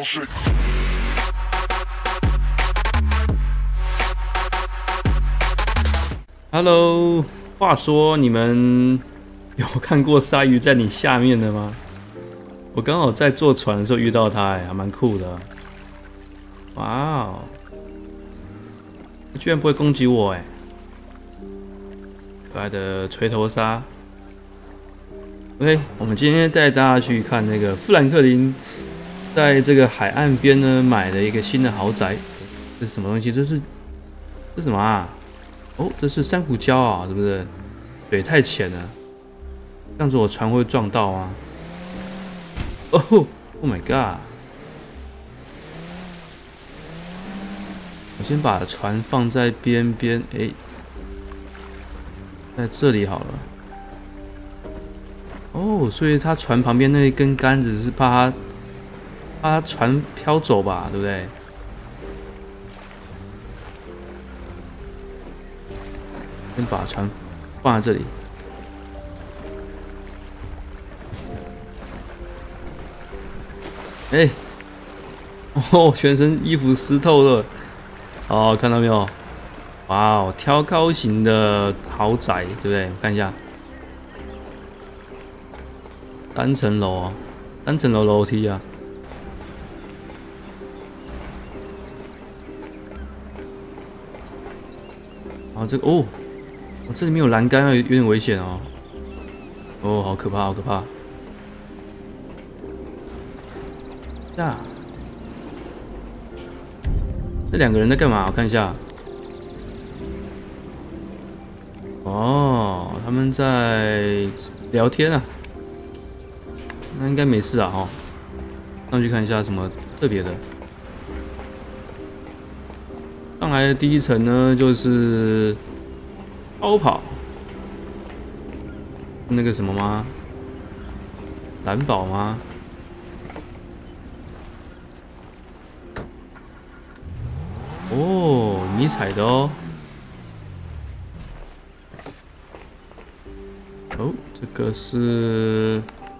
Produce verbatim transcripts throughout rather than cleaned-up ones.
shake. Hello， 话说你们有看过鲨鱼在你下面的吗？我刚好在坐船的时候遇到它，哎，还蛮酷的。哇哦，它居然不会攻击我，哎，可爱的锤头鲨。OK， 我们今天带大家去看那个富兰克林在这个海岸边呢买了一个新的豪宅。这是什么东西？这是这是什么啊？哦，这是珊瑚礁啊，是不是？水太浅了，这样子我船会撞到啊。哦 ，Oh my god！ 我先把船放在边边，哎，在这里好了。哦，所以他船旁边那一根杆子是怕他怕他船飘走吧，对不对？先把船放在这里。哎、欸，哦，全身衣服湿透了。哦，看到没有？哇哦，挑高型的豪宅，对不对？看一下，三层楼啊，三层楼楼梯啊。啊，这个哦，哦这里面有栏杆，有有点危险哦。哦，好可怕，好可怕。呀，这两个人在干嘛？我看一下。哦，他们在聊天啊。那应该没事啊，哈。上去看一下什么特别的。上来的第一层呢，就是超跑，那个什么吗？蓝宝吗？哦，迷彩的哦。哦，这个是，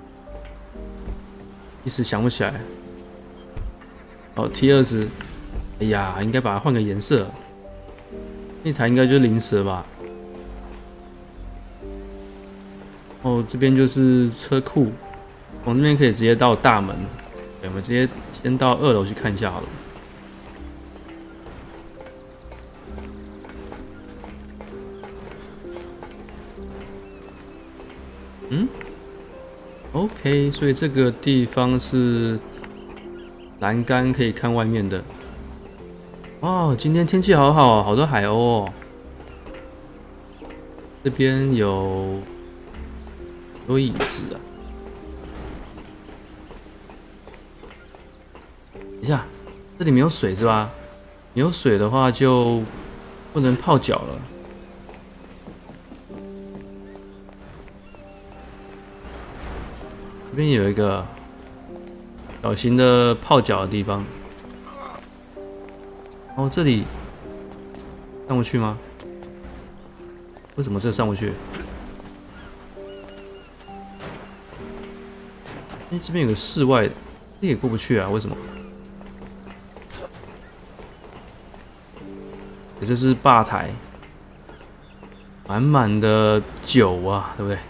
一时想不起来。哦 ，T 二十，哎呀，应该把它换个颜色。那台应该就是灵蛇吧？哦，这边就是车库，从这边可以直接到大门。对，我们直接先到二楼去看一下好了。嗯 ，OK， 所以这个地方是栏杆可以看外面的。哦，今天天气好好，好多海鸥哦。这边有有椅子啊。等一下，这里没有水是吧？没有水的话就不能泡脚了。这边有一个小型的泡脚的地方。哦，这里上不去吗？为什么这上不去？哎，这边有个室外的，这也过不去啊？为什么？这是吧台，满满的酒啊，对不对？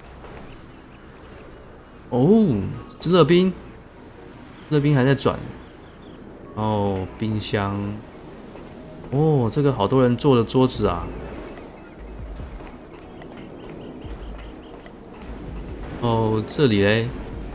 哦，热冰，热冰还在转。哦，冰箱。哦，这个好多人坐的桌子啊。哦，这里嘞，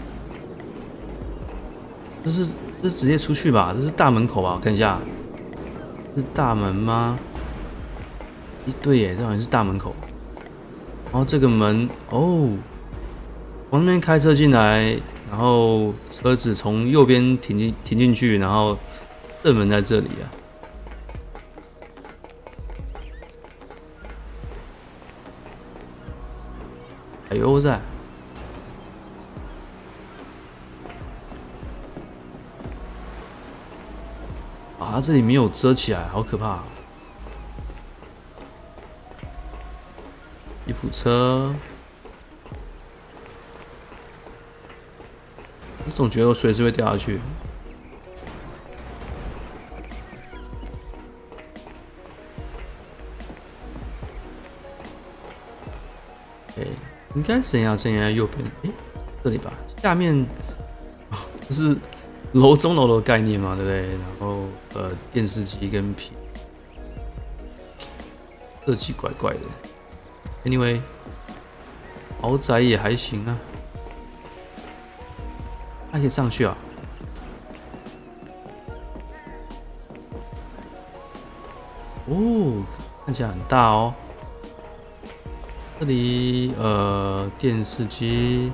这是这是直接出去吧？这是大门口吧？我看一下，是大门吗？一对耶，这好像是大门口。然后这个门哦，从那边开车进来，然后车子从右边停进停进去，然后正门在这里啊。海鸥在。啊，这里没有遮起来，好可怕啊！吉普车，我总觉得我随时会掉下去。 应该怎样？怎样？右边？哎，这里吧。下面这是楼中楼的概念嘛，对不对？然后呃，电视机跟屏设计怪怪的。Anyway， 豪宅也还行啊，还可以上去啊。哦，看起来很大哦。这里呃，电视机，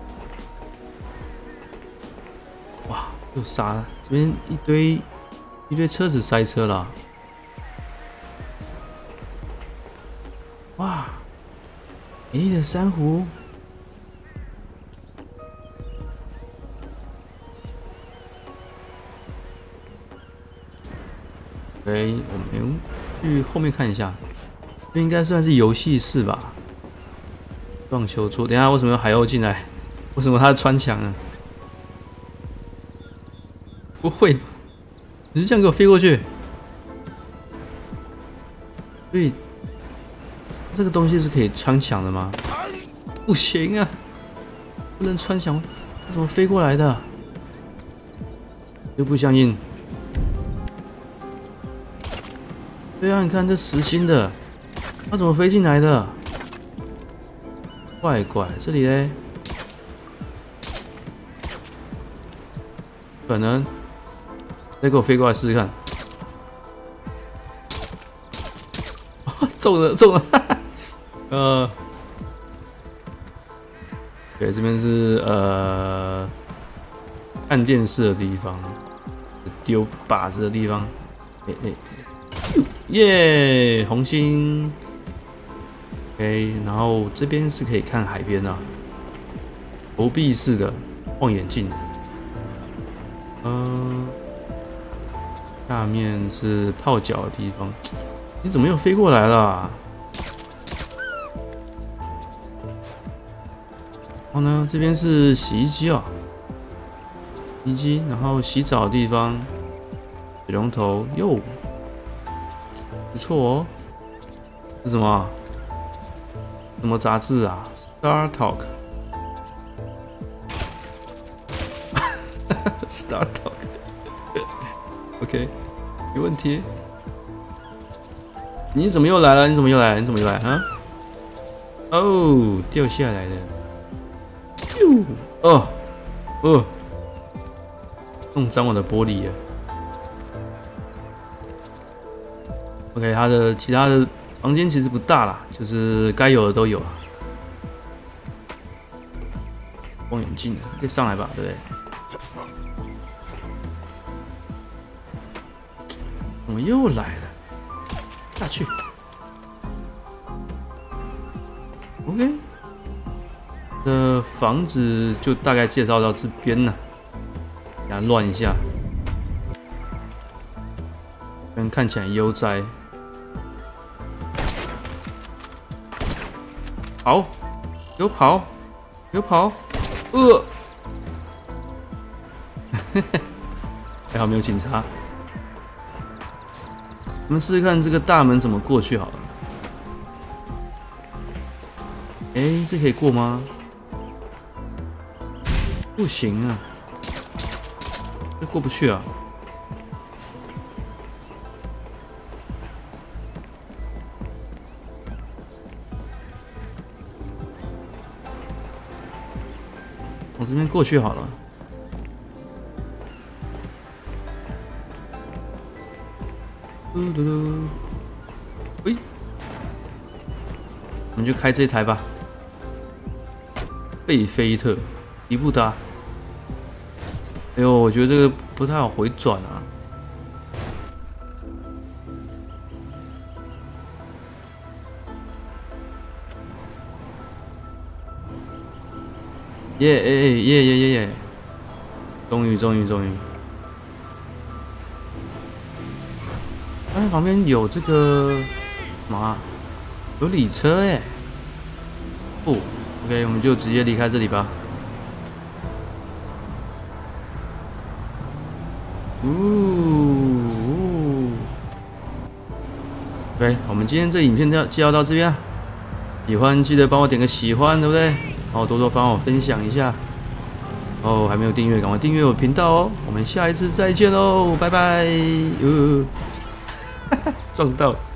哇，又杀了！这边一堆一堆车子塞车了。哇，美丽的珊瑚。OK， 我们去后面看一下，这应该算是游戏室吧？撞球桌。等一下，为什么有海鸥进来？为什么他穿墙啊？不会，你是这样给我飞过去？所以这个东西是可以穿墙的吗？不行啊，不能穿墙，它怎么飞过来的？又不相应。对啊，你看这实心的，它怎么飞进来的？怪怪，这里嘞，可能再给我飞过来试试看。中了，中了，哈哈。呃，对，这边是呃看电视的地方，丢靶子的地方。哎哎。耶，红心 ，OK， 然后这边是可以看海边啊，投币式的望远镜，嗯、呃，下面是泡脚的地方，你怎么又飞过来了？然后呢，这边是洗衣机啊，洗衣机，然后洗澡的地方，水龙头，哟。不错哦，是什么？什么杂志啊 ？Star Talk，Star Talk，OK， 没问题。你怎么又来了？你怎么又来了？你怎么又来啊？哦，掉下来了。哟，哦，哦，弄脏我的玻璃了。OK， 它的其他的房间其实不大啦，就是该有的都有啊。望远镜可以上来吧，对不对？怎么又来了？下去。OK， 的房子就大概介绍到这边了，给它乱一下，但看起来悠哉。跑，给我跑，给我跑，呃，还好没有警察。我们试试看这个大门怎么过去好了。哎、欸，这可以过吗？不行啊，这过不去啊。我这边过去好了。嘟嘟嘟，喂，我们就开这台吧。贝菲特，迪布达。哎呦，我觉得这个不太好回转啊。耶耶耶耶耶耶！终于终于终于！哎，旁边有这个什么啊？有礼车哎！不 ，OK， 我们就直接离开这里吧。呜呜 ，OK， 我们今天这影片就介绍到这边啊。 喜欢记得帮我点个喜欢，对不对？然后多多帮我分享一下。哦，还没有订阅，赶快订阅我频道哦！我们下一次再见喽，拜拜。呃，撞到。